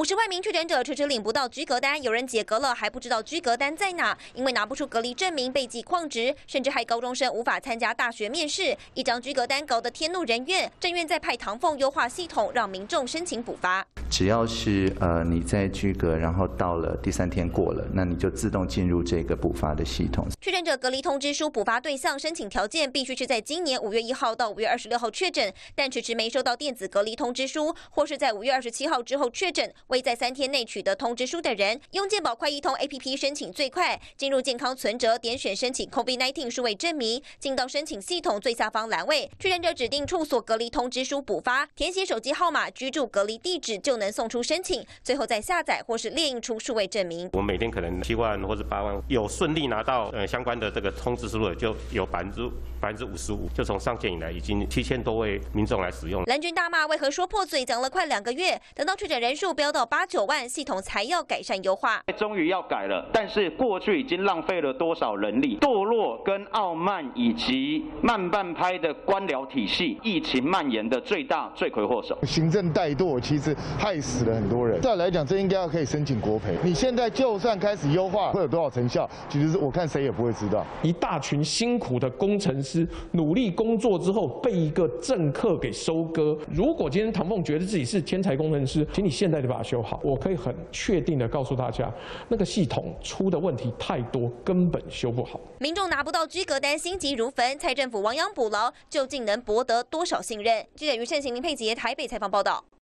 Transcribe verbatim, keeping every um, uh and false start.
十万名确诊者迟迟领不到居隔单，有人解隔了还不知道居隔单在哪，因为拿不出隔离证明被记旷职，甚至害高中生无法参加大学面试。一张居隔单搞得天怒人怨，政院再派唐凤优化系统，让民众申请补发。 只要是呃你在居隔，然后到了第三天过了，那你就自动进入这个补发的系统。 确诊者隔离通知书补发对象申请条件必须是在今年五月一号到五月二十六号确诊，但迟迟没收到电子隔离通知书，或是在五月二十七号之后确诊。 未在三天内取得通知书的人，用健保快易通 A P P 申请最快。进入健康存折，点选申请 COVID 十九 数位证明，进到申请系统最下方栏位，确诊者指定处所隔离通知书补发，填写手机号码、居住隔离地址就能送出申请，最后再下载或是列印出数位证明。 我每天可能七万或是八万，有顺利拿到呃相关的这个通知书的，就有百分之百分之五十五，就从上线以来已经七千多位民众来使用。 蓝军大骂为何说破嘴，讲了快两个月，等到确诊人数飙到 到八九万，系统才要改善优化。 终于要改了，但是过去已经浪费了多少人力？堕落跟傲慢以及慢半拍的官僚体系，疫情蔓延的最大罪魁祸首。 行政怠惰其实害死了很多人。再来讲，这应该要可以申请国赔。你现在就算开始优化，会有多少成效？其实我看谁也不会知道。 一大群辛苦的工程师努力工作之后，被一个政客给收割。如果今天唐凤觉得自己是天才工程师，请你现在就把它修好。我可以很确定的告诉大家，那个系统出的问题太多，根本修不好。 民众拿不到居隔单，心急如焚。蔡政府亡羊补牢，究竟能博得多少信任？记者于胜行、林佩杰台北采访报道。